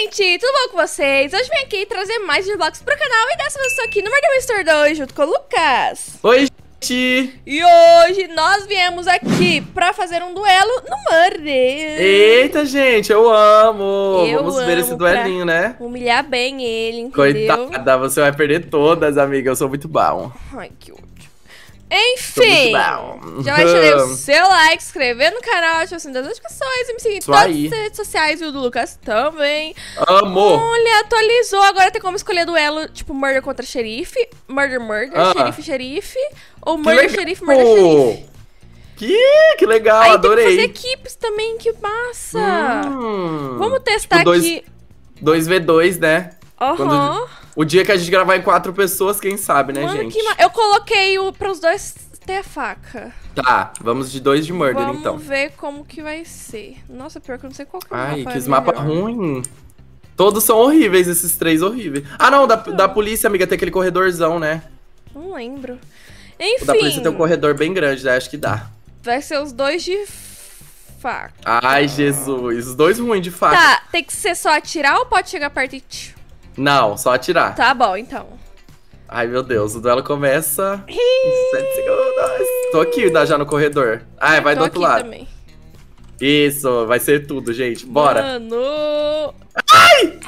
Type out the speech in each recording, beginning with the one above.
gente, tudo bom com vocês? Hoje vim aqui trazer mais vlogs pro canal e dessa vez eu estou aqui no Murder Mystery 2 junto com o Lucas. Oi, gente! E hoje nós viemos aqui pra fazer um duelo no Murder. Eita, gente, eu amo! Vamos ver esse duelinho, né? Humilhar bem ele, entendeu? Coitada, você vai perder todas, amiga, eu sou muito bom. Ai, que ódio. Enfim, já vai deixar o seu like, se inscrever no canal, ativar as notificações e me seguir em todas as redes sociais e o do Lucas também. Amo! Olha, atualizou, agora tem como escolher duelo, tipo Murder contra Xerife, Murder, Xerife, ou Murder, Xerife, Murder, Xerife. Que legal, aí adorei. Tem que fazer equipes também, que massa. Vamos testar tipo aqui. 2v2, né? Aham. O dia que a gente gravar em 4 pessoas, quem sabe, né, Mano, gente? eu coloquei pros dois ter a faca. Tá, vamos de 2 de Murder, então. Vamos ver como que vai ser. Nossa, pior que eu não sei qual que é o mapa. Ai, que mapa ruim. Todos são horríveis, esses 3 horríveis. Ah, não, da polícia, amiga, tem aquele corredorzão, né? Não lembro. Enfim. O da polícia tem um corredor bem grande, né? Acho que dá. Vai ser os 2 de faca. Ai, Jesus. Os 2 ruins de faca. Tá, tem que ser só atirar ou pode chegar perto e... Não, só atirar. Tá bom, então. Ai, meu Deus, o duelo começa em 7 segundos. Tô aqui já no corredor. Ai, vai do outro lado. Também. Isso, vai ser tudo, gente. Bora. Mano. Ai!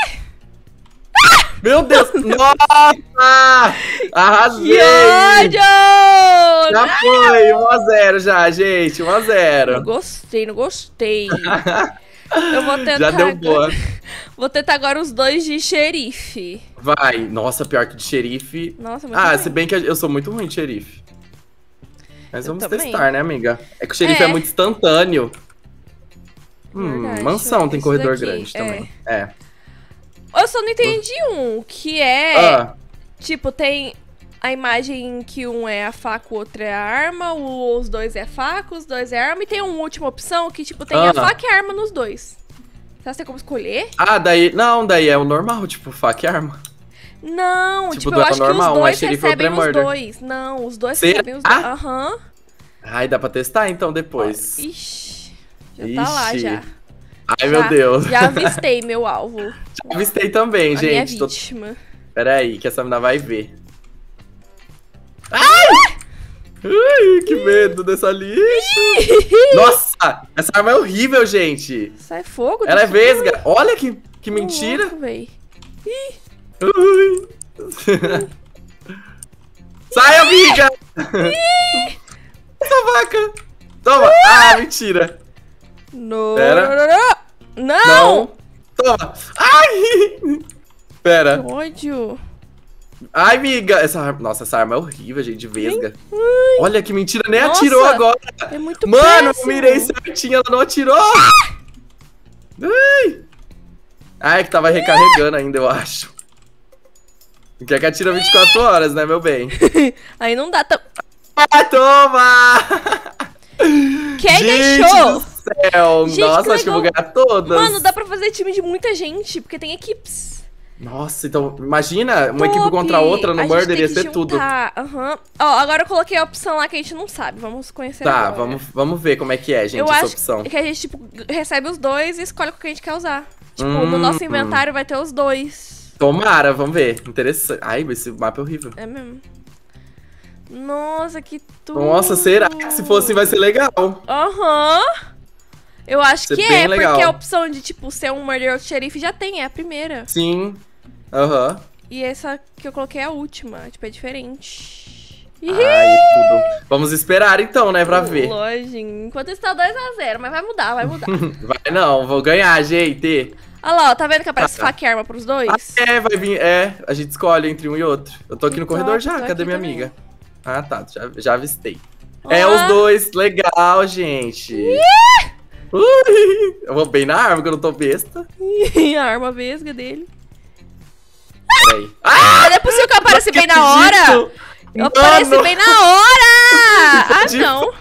Meu Deus! Nossa! Arrasei! Que ódio! Já foi, 1x0 já, gente, 1x0. Não gostei, não gostei. Eu vou tentar. Já deu boa. Vou tentar agora os 2 de xerife. Vai. Nossa, pior que de xerife. Nossa, muito ruim. Se bem que eu sou muito ruim de xerife. Mas vamos testar, né, amiga? É que o xerife é muito instantâneo. Verdade, mansão tem corredor grande também. É. Eu só não entendi que é... Tipo, tem a imagem que um é a faca, o outro é a arma, os 2 é faca, os 2 é arma, e tem uma última opção que, tipo, tem a faca e a arma nos 2. Será que tem como escolher? Daí é o normal, tipo, faca e arma. Não, tipo eu acho normal, que os 2 recebem os 2. Não, os 2 recebem os 2. Aham. Ai, dá pra testar então depois. Ixi, já tá lá já. Ai, meu Deus. Já avistei meu alvo. Já avistei também, gente. Minha vítima. Pera aí, que essa menina vai ver. Ai! Ai, que medo dessa lixo. Nossa, essa arma é horrível, gente. Sai fogo. Ela é vesga. Olha que mentira. Sai, amiga. Essa vaca. Toma. Mentira. Não. Toma. Ai. Pera. Que ódio. Ai, amiga, nossa, essa arma é horrível, gente, vesga. Olha que mentira, nem atirou agora. É muito Mano, eu mirei certinho, ela não atirou. Ai, é que tava recarregando ainda, eu acho. Quer que atira 24 horas, né, meu bem? Aí não dá. Toma! Quem gente deixou? Do céu. Gente, nossa, acho que eu vou ganhar todas. Mano, dá pra fazer time de muita gente, porque tem equipes. Nossa, então, imagina uma equipe contra a outra no Murder, ia ser tudo. Ó, agora eu coloquei a opção lá que a gente não sabe, vamos conhecer agora. Vamos ver como é que é, gente, essa opção. Eu acho que a gente, tipo, recebe os 2 e escolhe o que a gente quer usar. Tipo, no nosso inventário vai ter os 2. Tomara, vamos ver. Interessante. Ai, esse mapa é horrível. É mesmo. Nossa, que tudo. Nossa, será que se for assim vai ser legal? Eu acho que é, legal. porque a opção de, tipo, ser um Murder ou xerife já tem, é a primeira. Sim. E essa que eu coloquei é a última, tipo, é diferente. Ai, tudo. Vamos esperar então, né, pra ver. Lógico. Enquanto está 2x0, mas vai mudar, vai mudar. Vai não, vou ganhar, gente. Olha lá, ó, tá vendo que aparece faca e arma pros 2? Vai vir, a gente escolhe entre um e outro. Eu tô aqui no corredor já, cadê minha amiga? Tá, já avistei. Os 2, legal, gente. Eu vou bem na arma, que eu não tô besta. A arma vesga dele. Peraí. Não é possível que eu apareça bem na hora! Eu apareci bem na hora! Não.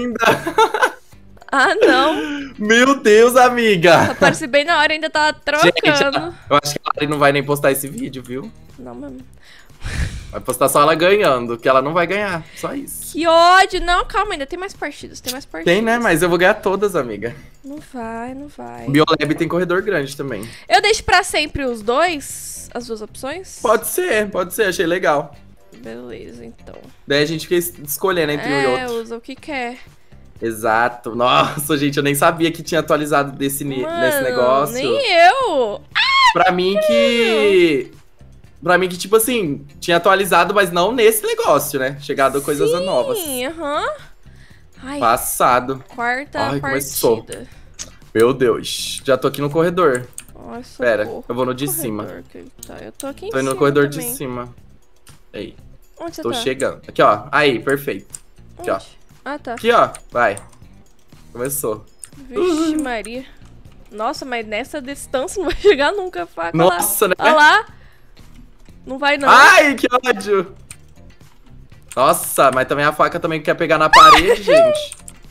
Ainda. Não. Meu Deus, amiga. Eu apareci bem na hora e ainda tava trocando. Gente, eu acho que a Lari não vai nem postar esse vídeo, viu? Não, mesmo. Vai postar só ela ganhando, que ela não vai ganhar. Só isso. Que ódio. Não, calma, ainda tem mais partidas. Tem, né? Mas eu vou ganhar todas, amiga. Não vai. O Biolab tem corredor grande também. Eu deixo pra sempre os dois? As duas opções? Pode ser. Achei legal. Beleza, então. Daí a gente fica escolhendo entre um e outro. Usa o que quer. Exato. Nossa, gente, eu nem sabia que tinha atualizado nesse negócio. Nem eu. Pra mim que, tipo assim, tinha atualizado, mas não nesse negócio, né? Chegado coisas novas. Sim, aham. Passado. Quarta partida. Começou. Meu Deus. Já tô aqui no corredor. Ai, pera, eu vou no de cima. Tá, eu tô aqui em cima. Tô indo no corredor também. De cima. Aí. Onde você tô tá? chegando. Aqui, ó. Aí, perfeito. Aqui, ó. Ah, tá. Aqui, ó. Vai. Começou. Vixe, Maria. Nossa, mas nessa distância não vai chegar nunca a faca. Nossa, né? Olha lá. Não vai, não. Ai, que ódio. Nossa, mas também a faca também quer pegar na parede, gente.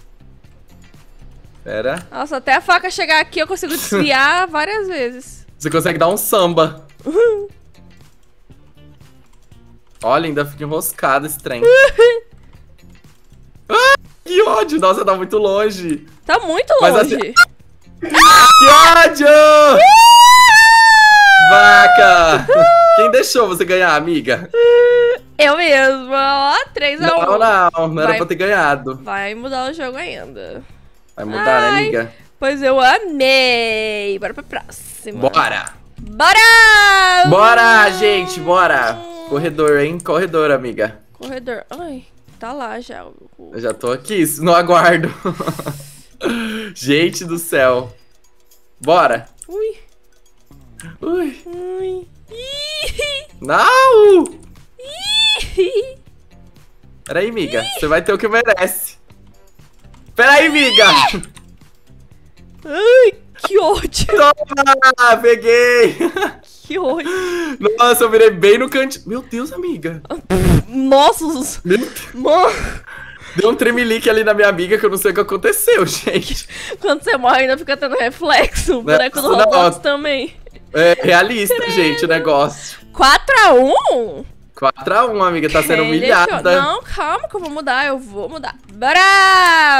Pera. Nossa, até a faca chegar aqui eu consigo desviar várias vezes. Você consegue dar um samba. Olha, ainda fica enroscado esse trem. Que ódio! Nossa, tá muito longe. Tá muito longe. Assim... Que ódio! Vaca! Quem deixou você ganhar, amiga? Eu mesma. Ó, 3-1. Não era pra ter ganhado. Vai mudar o jogo ainda. Vai mudar, né, amiga? Pois eu amei. Bora pra próxima. Bora! Bora! Bora, gente, bora! Corredor, hein? Corredor, amiga. Corredor. Ai, tá lá já. Eu já tô aqui, no aguardo. Gente do céu. Bora. Ui. Não! Peraí, amiga. Você vai ter o que merece. Peraí, amiga. Ai, que ódio. Toma, peguei. Que ódio. Nossa, eu virei bem no cantinho. Meu Deus, amiga. Nossa. Mano. Deu um tremelique ali na minha amiga que eu não sei o que aconteceu, gente. Quando você morre ainda fica tendo reflexo. O boneco do Roblox também. É realista, gente, o negócio. 4-1? 4-1, amiga. Tá sendo humilhada. Não, calma que eu vou mudar. Bora!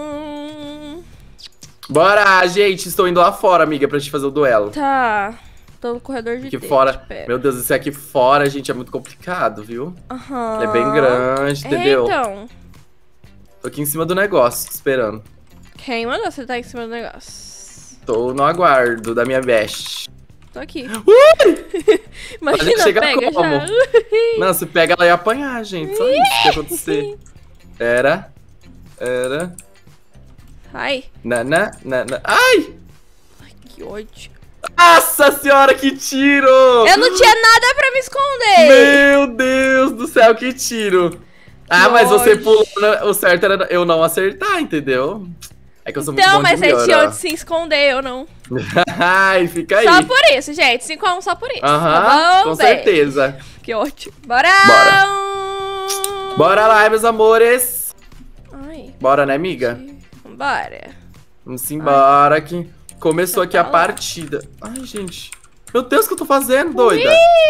Bora, gente. Estou indo lá fora, amiga, pra gente fazer o duelo. Tá. Tô no corredor de aqui fora. Meu Deus, esse aqui fora, gente, é muito complicado, viu? Aham. Ele é bem grande, entendeu? Então. Tô aqui em cima do negócio, esperando. Quem mandou você tá em cima do negócio? Tô no aguardo da minha best. Tô aqui. Imagina, pega como? já. Não, se pega, ela ia apanhar, gente. Só isso que ia acontecer. Era. Ai. Ai! Ai, que ódio. Nossa senhora, que tiro! Eu não tinha nada pra me esconder. Meu Deus do céu, que tiro. Mas você pulou, o certo era eu não acertar, entendeu? É que eu sou muito bom de mas você tinha onde se esconder, eu não. Ai, fica aí. Só por isso, gente. 5-1 só por isso. Aham, tá bom, com certeza. Que ótimo. Bora! Bora lá, meus amores. Ai. Bora, né, amiga? Bora. Vamos embora que começou aqui a partida. Ai, gente. Meu Deus, o que eu tô fazendo, doida?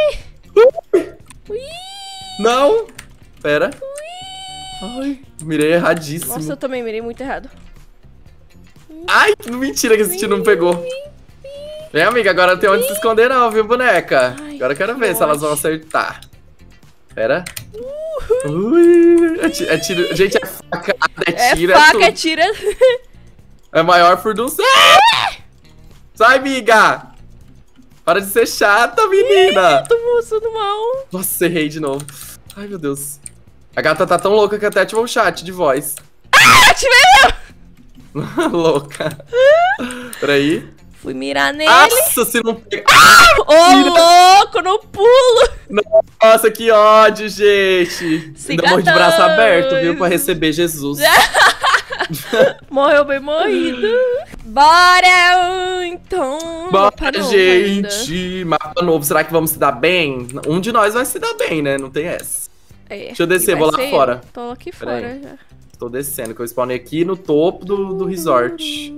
Não. Pera. Ai, mirei erradíssimo. Nossa, eu também mirei muito errado. Ai, mentira que esse tiro não pegou. Vem, amiga, agora não tem onde se esconder não, viu, boneca? Ai, agora eu quero ver se elas vão acertar. Pera. Ui, é tiro. Gente, é facada, é tiro, faca, é tiro. É maior furdunço. Sai, amiga. Para de ser chata, menina. Tô mostrando mal. Nossa, errei de novo. Ai, meu Deus. A gata tá tão louca que até ativou o chat de voz. Ativei meu. Louca. Peraí. Fui mirar nele. Nossa, se não pega. Louco, no pulo. Nossa, que ódio, gente. Ainda morri de braço aberto, viu? Pra receber Jesus. Morreu bem morrido. Bora, então. Bora, gente. Mapa novo. Será que vamos se dar bem? Um de nós vai se dar bem, né? Não tem essa. Deixa eu descer, vou lá fora. Tô aqui fora já. Tô descendo, que eu spawnei aqui no topo do resort.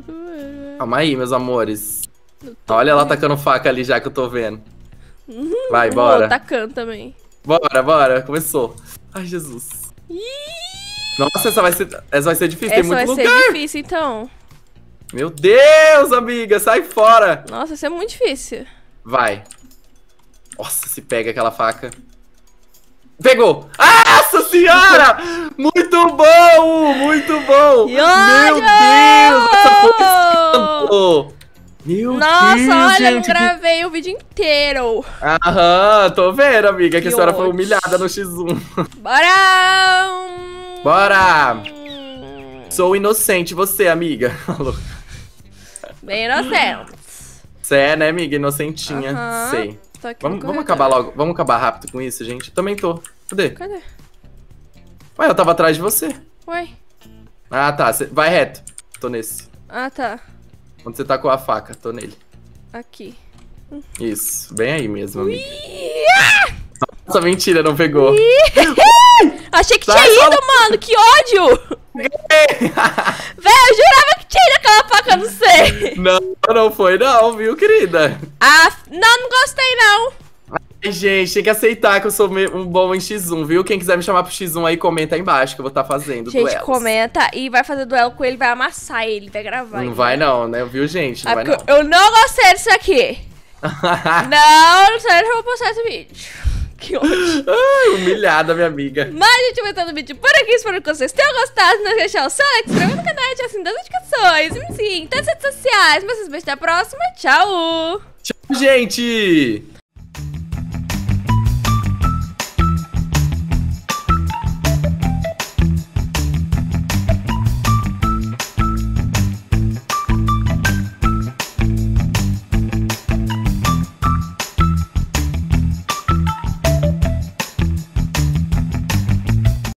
Calma aí, meus amores. Olha ela tacando faca ali já que eu tô vendo. Vai, bora. Tacando também. Bora. Começou. Ai, Jesus. Nossa, essa vai ser difícil. Tem muito lugar. Essa vai ser difícil, então. Meu Deus, amiga. Sai fora. Nossa, isso é muito difícil. Vai. Nossa, se pega aquela faca. Pegou! Nossa senhora! Muito bom! Muito bom! Meu Deus! Essa foi escândalo! Meu Deus, olha, gente, eu gravei o vídeo inteiro. Aham, tô vendo, amiga, que a senhora foi humilhada no X1. Bora! Sou inocente, você, amiga. Bem inocente. Você é, né, amiga? Inocentinha. Sei. Vamos acabar logo. Vamos acabar rápido com isso, gente. Também tô. Cadê? Ué, eu tava atrás de você. Ué? Ah, tá. Vai reto. Tô nesse. Ah, tá. Onde você tá com a faca? Tô nele. Aqui. Isso. Bem aí mesmo, amiga. Nossa, mentira, não pegou. Achei que tinha ido, mano. Que ódio. Véi, eu jurava que tinha ido aquela faca, não sei. Não foi não, viu, querida? Não gostei, não. Ai, gente, tem que aceitar que eu sou um bom em X1, viu? Quem quiser me chamar pro X1 aí, comenta aí embaixo que eu vou estar fazendo duelos. Gente, comenta e vai fazer duelo com ele, vai amassar ele, vai gravar. Não vai não, né? Viu, gente? Não vai não. Eu não gostei disso aqui. Não sei se eu vou postar esse vídeo. Que ódio. Ai, humilhada, minha amiga. Mas, gente, vai estar no vídeo por aqui. Espero que vocês tenham gostado. Não esqueça de deixar o seu like, se inscrever no canal e ativar das notificações. Me siga em todas as redes sociais. Mas vocês até a próxima. Tchau. Tchau, gente.